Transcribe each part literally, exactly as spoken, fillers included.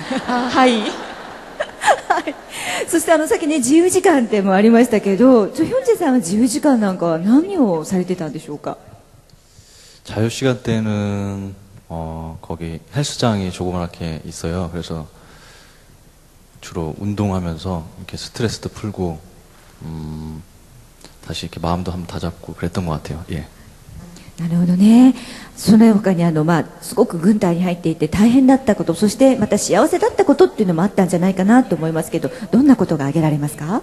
あ、はい。 はい、そしてあのさっきね自由時間ってもありましたけど、チョヒョンジェさんは自由時間なんかは何をされてたんでしょうか。 자유 시간 때는 어, 거기 헬스장이 조그맣게 있어요. 그래서 주로 운동하면서 이렇게 스트레스도 풀고 음, 다시 이렇게 마음도 한번 다잡고 그랬던 것 같아요. 예. なるほどね。その他にあの、まあ、すごく軍隊に入っていて大変だったこと、そしてまた幸せだったことっていうのもあったんじゃないかなと思いますけど、どんなことが挙げられますか？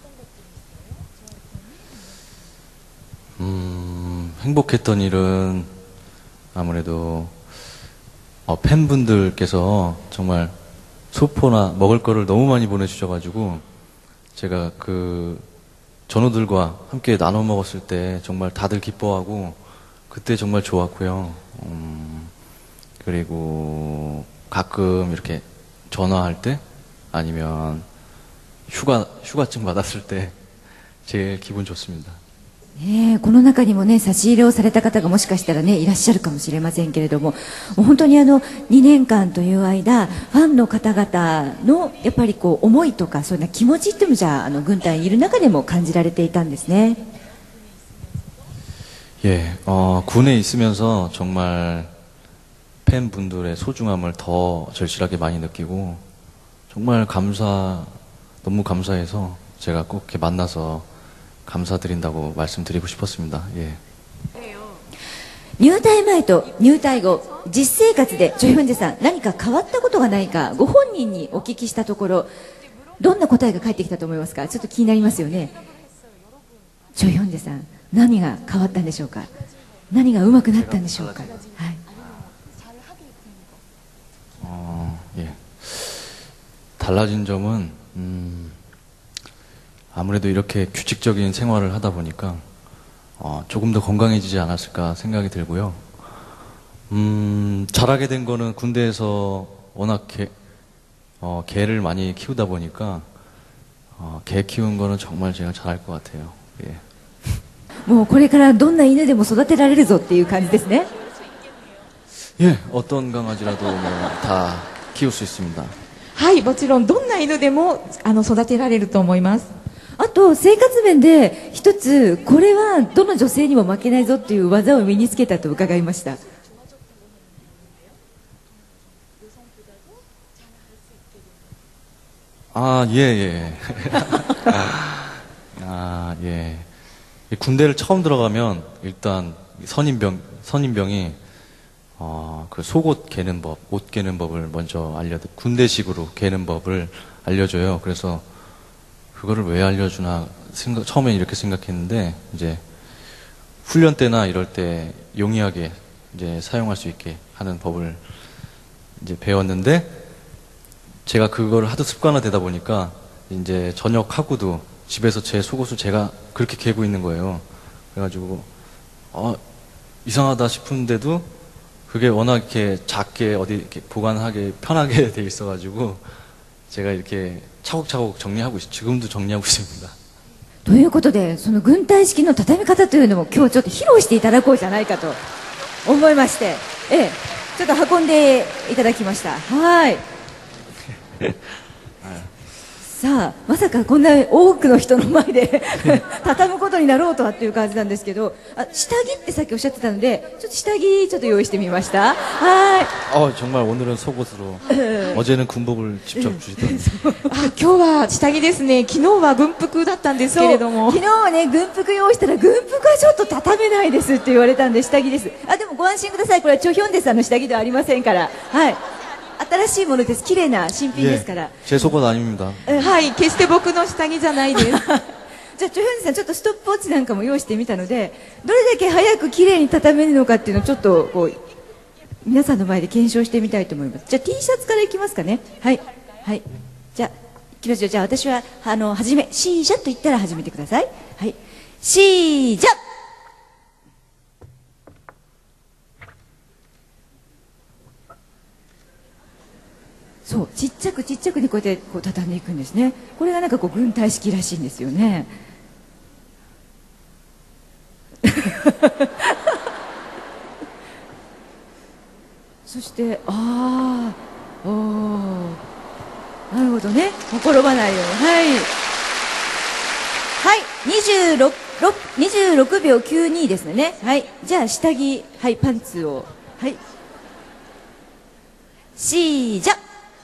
음, 행복했던 일은 아무래도 어, 팬분들께서 정말 소포나 먹을 거를 너무 많이 보내주셔가지고 제가 그 전우들과 함께 나눠 먹었을 때 정말 다들 기뻐하고 그때 정말 좋았고요. 음, 그리고 가끔 이렇게 전화할 때 아니면 휴가, 휴가증 받았을 때 제일 기분 좋습니다. ね、この中にもね差し入れをされた方がもしかしたらねいらっしゃるかもしれませんけれども、もう本当にあのにねんかんという間ファンの方々のやっぱりこう思いとかそういう気持ちっていうのじゃあの軍隊にいる中でも感じられていたんですね。 예, 어, 군에 있으면서 정말 팬분들의 소중함을 더 절실하게 많이 느끼고 정말 감사, 너무 감사해서 제가 꼭 이렇게 만나서 감사드린다고 말씀드리고 싶었습니다. 예. 入隊前と入隊後、実生活でチョヒョンジェさん何か変わったことがないかご本人にお聞きしたところ、どんな答えが返ってきたと思いますか？ちょっと気になりますよね。チョヒョンジェさん何が変わったんでしょうか。何が上手くなったんでしょうか。はい。 어, 예. 달라진 점은 음, 아무래도 이렇게 규칙적인 생활을 하다 보니까 어, 조금 더 건강해지지 않았을까 생각이 들고요. 음, 잘하게 된 거는 군대에서 워낙 개, 어, 개를 많이 키우다 보니까 어, 개 키우는 거는 정말 제가 잘할 것 같아요. 예. もうこれからどんな犬でも育てられるぞっていう感じですね。 예, 어떤 강아지라도 뭐 다 키울 수 있습니다. はい、もちろんどんな犬でもあの育てられると思います。 あと生活面で一つこれはどの女性にも負けないぞっていう技を身につけたと伺いました。 아, 예, 예. 아, 예. 군대를 처음 들어가면 일단 선임병, 선임병이 어, 그 속옷 개는 법, 옷 개는 법을 먼저 알려, 군대식으로 개는 법을 알려줘요. 그래서 그거를 왜 알려주나 생각, 처음엔 이렇게 생각했는데 이제 훈련 때나 이럴 때 용이하게 이제 사용할 수 있게 하는 법을 이제 배웠는데 제가 그걸 하도 습관화되다 보니까 이제 저녁하고도 집에서 제 속옷을 제가 그렇게 개고 있는 거예요. 그래가지고 어, 이상하다 싶은데도 그게 워낙 이렇게 작게 어디 이렇게 보관하기 편하게 돼 있어가지고 제가 이렇게 차곡차곡 정리하고 있, 지금도 정리하고 있습니다. ということでその軍隊式の畳み方というのも今日ちょっと披露していただこうじゃないかと思いまして、ええ、ちょっと運んでいただきました。はい。さあまさかこんな多くの人の前で畳むことになろうとはっていう感じなんですけど、あ、下着ってさっきおっしゃってたのでちょっと下着ちょっと用意してみました。はい。 어, 정말 오늘은 속옷으로 어제는 군복을 직접 주시더라고요. あ、今日は下着ですね。昨日は軍服だったんですけれども、 昨日はね軍服用意したら軍服はちょっと畳めないですって言われたんで下着です。あ、でもご安心ください。これはチョヒョンデさんの下着ではありませんから。はい。 新しいものです。綺麗な新品ですから。 제 속옷 아닙니다. はい、決して僕の下着じゃないです。 じゃあチョヒョンデさんちょっとストップウォッチなんかも用意してみたので、どれだけ早く綺麗に畳めるのかっていうのをちょっとこう皆さんの前で検証してみたいと思います。じゃあ T シャツからいきますかね。はいはい。じゃあいきますよ。じゃあ私はあの始めシージャと言ったら始めてください。はい。シージャ。 そうちっちゃくちっちゃくにこうやってこう畳んでいくんですね。これがなんかこう軍隊式らしいんですよね。そしてああ、おー、 なるほどね。もう転ばないように。はい。はい。にじゅうろく、にじゅうろくびょうきゅうにですね。はい。じゃあ、下着、はい、パンツを。はい。しーじゃ。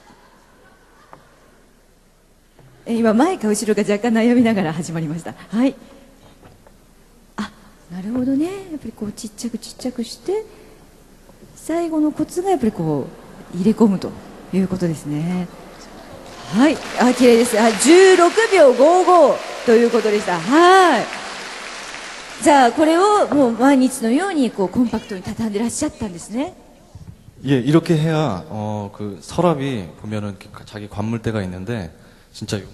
え今、前か後ろか若干悩みながら始まりました。はい。あ、なるほどね。やっぱりこう、ちっちゃくちっちゃくして、最後のコツがやっぱりこう、入れ込むということですね。はい、あ、綺麗です。あ、じゅうろくびょうごじゅうごということでした。はい。じゃあ、これをもう毎日のようにこうコンパクトに畳んでらっしゃったんですね。 예, 이렇게 해야 어, 그 서랍이 보면은 이렇게 자기 관물대가 있는데 진짜 요,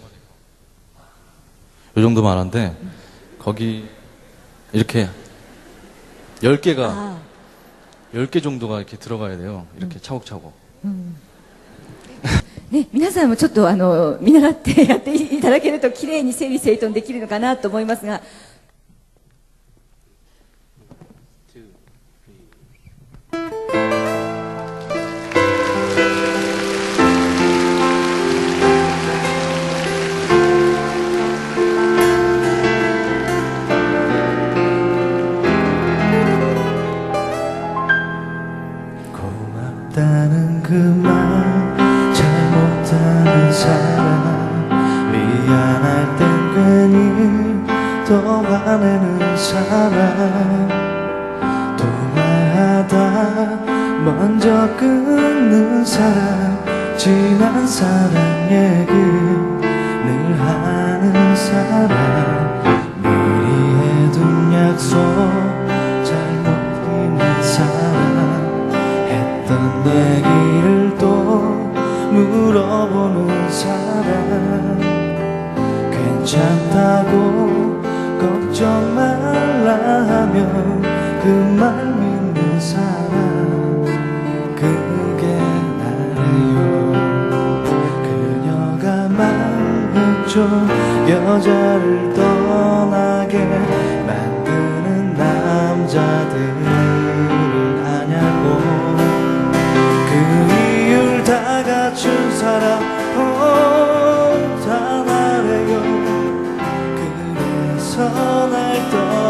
요 정도만한데 거기 이렇게 열 개가 아. 열 개 정도가 이렇게 들어가야 돼요. 이렇게 음. 차곡차곡. 음. ね、皆さんもちょっとあの見習ってやっていただけるときれいに整理整頓できるのかなと思いますが、 고맙다는 그 말 잘못하는 사람 미안할 땐 괜히 더 화내는 사람 통화하다 먼저 끊는 사람 지난 사람 얘기 늘 하는 사람 미리 해둔 약속 잘못 잊는 사람 했던 얘기를 또 물어보는 사람 괜찮다고 걱정 말라 하면 그 말 믿는 사람 그게 나래요. 그녀가 말했죠. 여자를 떠나게 만드는 남자들을 아냐고. 그 이유를 다 갖춘 사람 어, 다 나래요. 그래서 날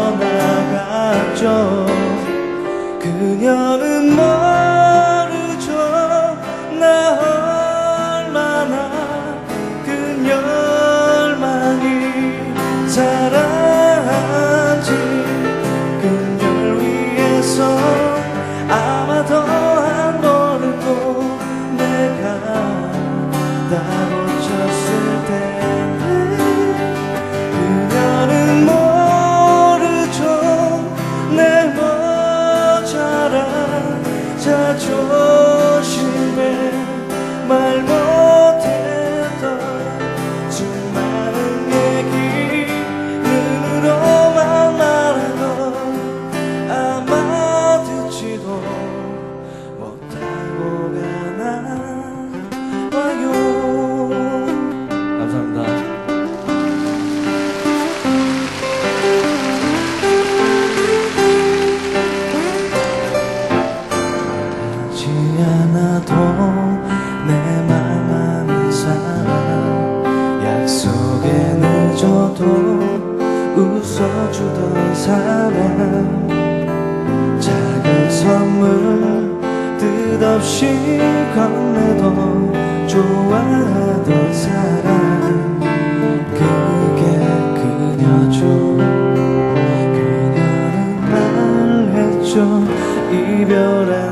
떠나갔죠. 그녀는 모르죠. 나 얼마나 그녀를 많이 사랑한지. 그녀를 위해서 아마도 안 모르고 내가 다 고쳤을 텐데. 그녀는 모르죠. 내 모자란 자존심에 말 못했던 수많은 얘기 눈으로만 말하던 아마 듣지도 못하고 가나 봐요. 감사합니다. 하지 않아도 내 맘 아는 사람 약속에 늦어도 웃어주던 사람 작은 선물 뜻없이 건네도 좋아하던 사람 그게 그녀죠. 그녀는 말했죠. 이별한